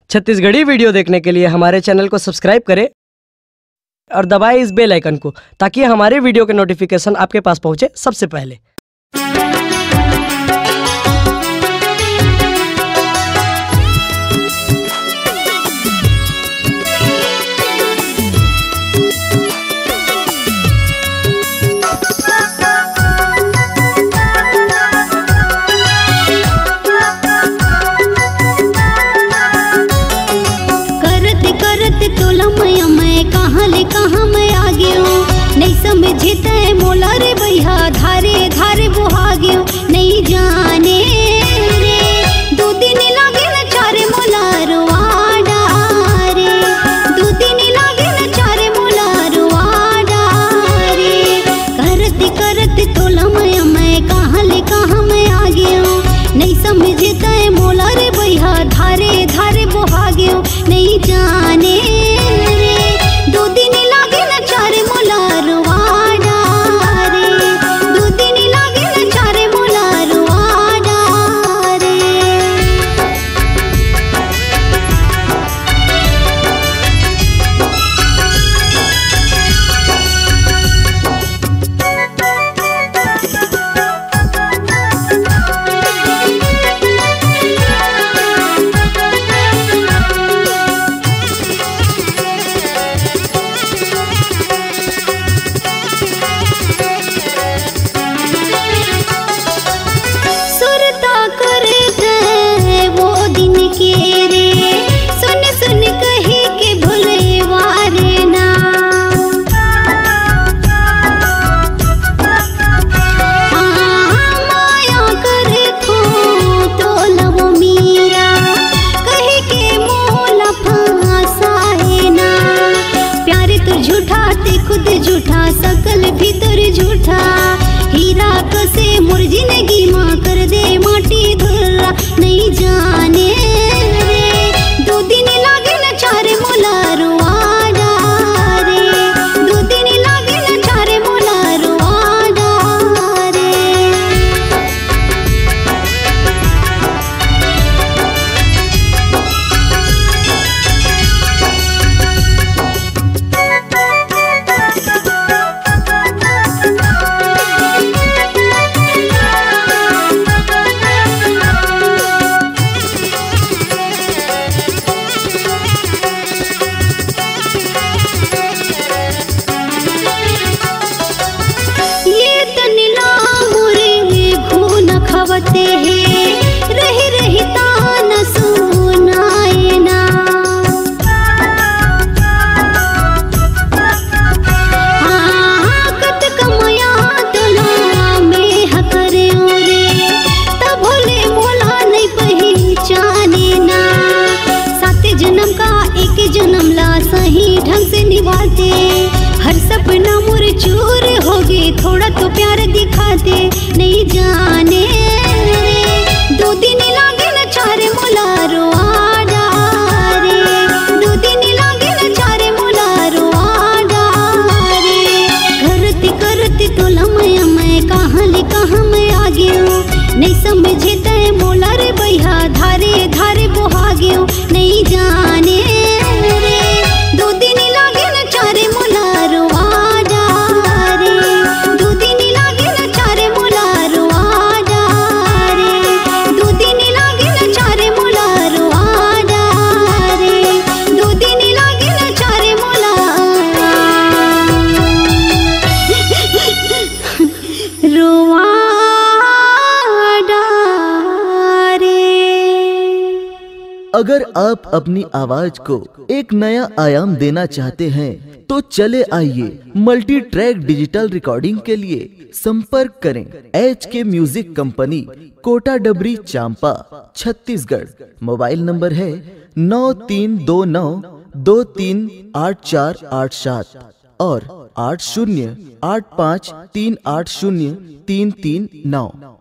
Chhattisgarhi video देखने के लिए हमारे चैनल को सब्सक्राइब करें और दबाएं इस बेल आइकन को ताकि हमारे वीडियो के नोटिफिकेशन आपके पास पहुंचे सबसे पहले। कहाँ मैं आ गयो नहीं समझते मोला रे भैया धारे धारे बुहा गयो नहीं जाने रे दो दिन लागे न चारे मोला रुआडा रे दो दिन लागे न चारे मोला रुआडा रे करते करते तोला मैं कहाँ मैं आ गयो नहीं समझते मोला रे भैया धारे धारे बुहा गयो नहीं जाने दो दिन लागे न चारे मोला रुआडा रे दो दिन लागे न चारे मोला रुआडा रे। झूठा सकल भीतर झूठा हीरा कसे मोर जिंदगी माँ कर दे माटी धुर्रा नहीं जाने रे दो दिन लागे न चारे मोला रुआडा रे दो दिन लागे न चारे मोला रुआडा रे। रही रही तान सुनाए ना कत कमया तोला में हकरे रे तब भोले मोला नहीं पहचाने ना सात जन्म का एक जन्म ला सही ढंग से निभाते हर सपना मोर चूर हो गए थोड़ा तो प्यार दिखाते नहीं जाने दो दिन लागे न चारे मोला रुआडा रे दो दिन लागे न चारे मोला रुआडा रे करते करते तोला मैं कहाँ मैं आ गयो नहीं समझते मोला रे भैया धारे धारे बुहा गयो नहीं जाने रे दो दिन लागे न चारे मोला रुआडा रे दो दिन लागे न चारे मोला रुआडा रे दो दिन लागे न चारे मोला रुआडा रे दो दिन लागे न चारे मोला रुआडा रे। अगर आप अपनी आवाज को एक नया आयाम देना चाहते हैं तो चले आइए मल्टी ट्रैक डिजिटल रिकॉर्डिंग के लिए संपर्क करें HK म्यूजिक कंपनी कोटा डबरी चांपा छत्तीसगढ़। मोबाइल नंबर है 9329238487 और 8085380339।